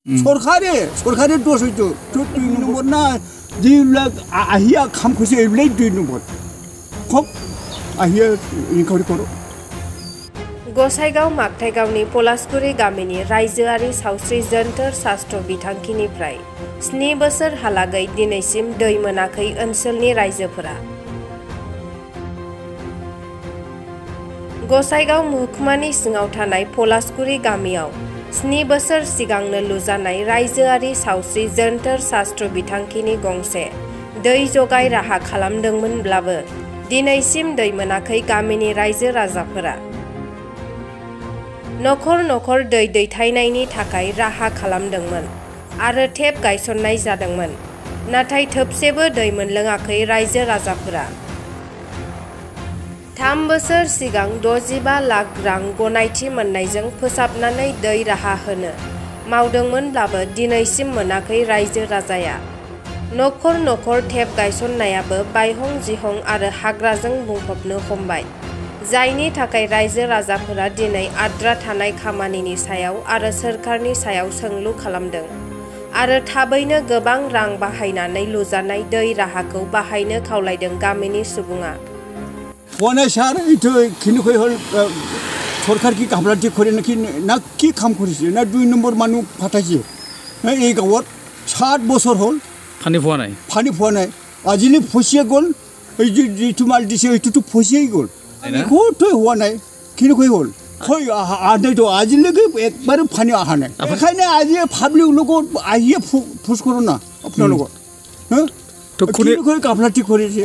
सरकारे दस हयতো तो 2 নম্বর না যেবিলাক আহিয়া খাম খুঁজে এইবিলাক 2 নম্বর খুব আহিয়া ইনকাউরি করো गसाइगाव मागथाइगावनि पलासगुरि गामिनि रायजोआरि सावस्रि जोनथोर सास्त्र बिथांखिनिफ्राय 7 बोसोर हालागै दिनैसिम दै मोनाखै ओनसोलनि रायजोफोरा। गसाइगाव महकुमानि सिङाव थानाय पलासगुरि गामियाव 7 बोसोर सिगांनो लुजानाय रायजोआरि सावस्रि जोनथोर सास्त्र बिथांखिनि गंसे दै जगाय राहा खालामदोंमोनब्लाबो दिनैसिम दै मोनाखै गामिनि रायजो राजाफोरा। नखर नखर दै दैथायनायनि थाखाय राहा खालामदोंमोन आरो टेप गायसननाय जादोंमोन, नाथाय थोबसेबो दै मोनलोङाखै रायजो राजाफोरा। 3 बोसोर सिगां 65 लाख रां गनायथि मोननायजों फोसाबनानै दै राहा होनो मावदोंमोनब्लाबो दिनैसिम मोनाखै रायजो राजाया। नखर नखर टेप गायसननायाबो बायहं जिहं आरो हाग्राजों बुंफबनो हमबाय, जायनि थाखाय रायजो राजाफोरा दिनै आद्रा थानाय खामानिनि सायाव आरो सोरखारनि सायाव सोंलु खालामदों आरो थाबैनो गोबां रां बाहायनानै लुजानाय दै राहाखौ बाहायनो खावलायदों गामिनि सुबुङा। ওনে স্যার এইটো খিনিকৈ হল সরকার কি গাফলাতি করে নাকি না কি কাম করেছে না 2 নম্বর মানুষ ফাটাইছে এই গাঁৱত 7 বছর হল পানি ফোয়া নাই আজিলে ফসিয়ে গল এই যে যিটো মাল দিছে এইটো ফসিয়েই গল একোটো হওয়া নাই খিনিকৈ হল কই আনাইতো আজিলৈকে একবারে পানি আহা নাই এখানে আজি পাবলিক লগত আহিয়ে ফুস করো না আপনার লগত হ্যাঁ তো খিনিকৈ গাফলাতি করেছে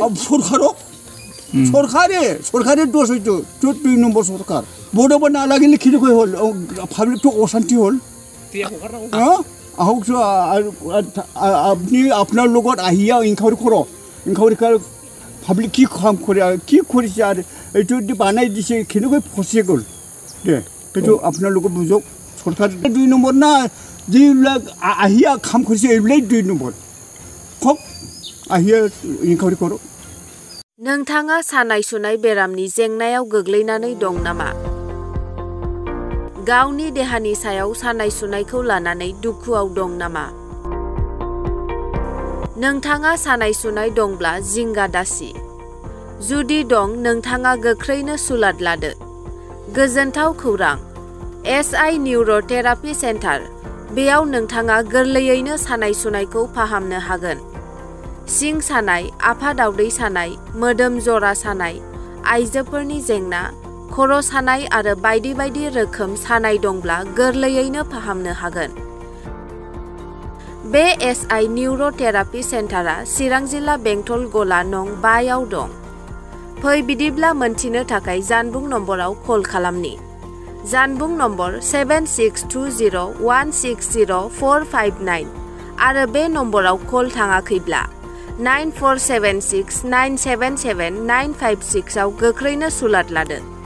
সরকারে দোষ হইতো 2 নম্বর সরকার বড় না লাগিলে খিনিকৈ হল পাবলিক তো অশান্তি হল আপনি আপনার লগত আহিয়া ইনকাউরি করো ইনকাউরি পাবলিক কি কাম করে কি করেছে আর এইটো বানাই দিছে খিনিকৈ ফসিয়ে গল দে কিন্তু আপনার লগত বুঝক সরকার 2 নম্বর না যেবিলাক আহিয়া কাম করেছে এইবিলাক 2 নম্বর খুব আহিয়া ইনকাউরি করো। नोंथाङा सानाय सुनाय बेरामनि जेंनायाव गोग्लैनानै दं नामा? गावनि देहानि सायाव सानाय सुनायखौ लानानै दुखुआव दं नामा? नोंथाङा सानाय सुनाय दंब्ला जिंगा दासि। जुदि दं, नोंथाङा गोख्रैनो सुलाद लादो। गोजोनथाव खौरां, SI निउर'थेरापि सेन्टार। बेयाव नोंथाङा गोरलैयैनो सानाय सुनायखौ फाहामनो हागोन। सिं सानाय, आफादावदै सानाय, मोदोम जरा सानाय, आइजोफोरनि जेंना, खर' सानाय आरो बायदि बायदि रोखोम सानाय दंब्ला गोरलैयैनो फाहामनो हागोन। बे SI निउर'थेरापि सेन्टारा चिरां जिल्ला बेंटल गला नं 5 आव दं। फै बिदिब्ला मोनथिनो थाखाय जानबुं नम्बराव कल खालामनि। जानबुं नम्बर 7620160459 आरो बे नम्बराव कल थाङाखैब्ला 9476977956 आव गोख्रैनो सुलाद लादो।